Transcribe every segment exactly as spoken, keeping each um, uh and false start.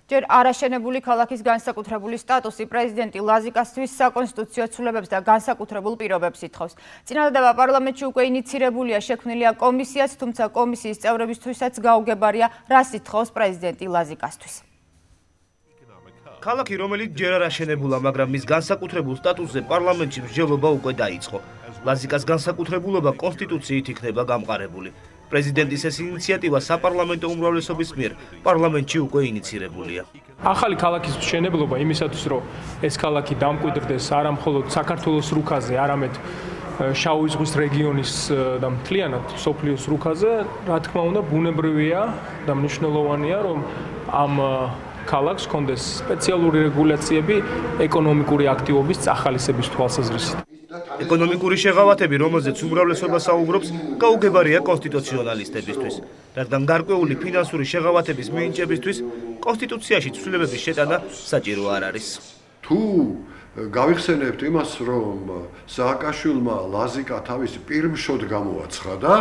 ჯერ არაშენებული ქალაქის განსაკუთრებული სტატუსი პრეზიდენტი ლაზიკასთვის საკონსტიტუციო ცვლილებებს და განსაკუთრებულ პირობებს ითხოვს. წინადადება პარლამენტში უკვე ინიცირებულია, შექმნილია კომისიაც, თუმცა კომისიის წევრებისთვისაც გაუგებარია, რას ითხოვს პრეზიდენტი ლაზიკასთვის. ქალაქი, რომელიც ჯერ არაშენებულა, მაგრამ მის განსაკუთრებულ სტატუსზე პარლამენტში მსჯელობა უკვე დაიწყო. ლაზიკას განსაკუთრებულობა კონსტიტუციით იქნება გამყარებული. პრეზიდენტის ეს ინიციატივა საპარლამენტო უმრავლესობის მიერ პარლამენტში უკვე ინიცირებულია. ახალი ქალაქის მშენებლობა იმისათვის, რომ ეს ქალაქი დამკვიდრდეს არა მხოლოდ საქართველოს რუკაზე, არამედ შავი ზღვის რეგიონის და მთლიანად სოფლიოს რუკაზე, რა თქმა უნდა, ბუნებრივია და მნიშვნელოვანია, რომ ამ ქალაქს ჰქონდეს სპეციალური რეგულაციები ეკონომიკური აქტივობის წახალისების თვალსაზრისით. ეკონომიკური შეღავათები, რომელზეც უმრავლესობა საუბრობს, გაუგებარია კონსტიტუციონალისტებისთვის, რადგან გარკვეული ფინანსური შეღავათების მინიჭებისთვის კონსტიტუციაში ცვლილებების შეტანა საჭირო არ არის. თუ გავიხსენებთ იმას, რომ სააკაშვილმა ლაზიკა თავის პირმშოდ გამოაცხადა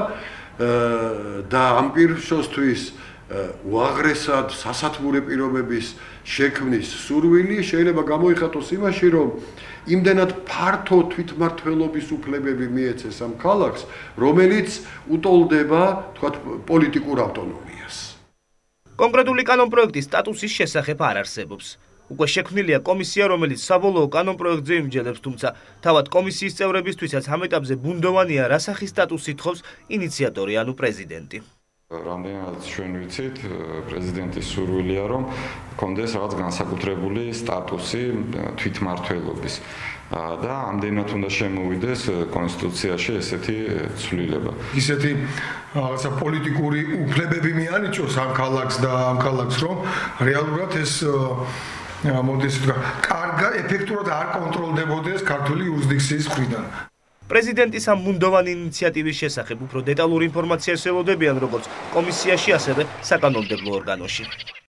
და ამ პირმშოსთვის უაღრესად სასათბურე პირობების შექმნის სურვილი შეიძლება გამოიხატოს იმაში, რომ იმდენად ფართო თვითმმართველობის უფლებები მიეცეს ამ ქალაქს, რომელიც უტოლდება, თქვათ, პოლიტიკურ ავტონომიას. კონკრეტული კანონპროექტის სტატუსის შესახებ არ არსებობს. უკვე შექმნილია კომისია, რომელიც საბოლოო კანონპროექტზე იმსჯელებს, თუმცა თავად კომისიის წევრებისთვისაც ამ ეტაპზე ბუნდოვანია, რა სახის სტატუსს ითხოვს ინიციატორი, ანუ პრეზიდენტი. რამდენადაც ჩვენ ვიცით, პრეზიდენტის სურვილია, რომ ჰქონდეს რაღაც განსაკუთრებული სტატუსი თვითმმართველობის და ამდენად უნდა შემოვიდეს კონსტიტუციაში ესეთი ცვლილება. ისეთი რაღაცა პოლიტიკური უფლებები მიანიჭოს ამ ქალაქს და ამ ქალაქს, რომ რეალურად ეს მოდის თქვა, კარგად ეფექტურად არ კონტროლდებოდეს ქართული იურისდიქციის მხრიდან. პრეზიდენტის ამ ბუნდოვანი ინიციატივის შესახებ უფრო დეტალური ინფორმაციას ელოდებიან როგორც კომისიაში, ასევე საკანონმდებლო ორგანოში.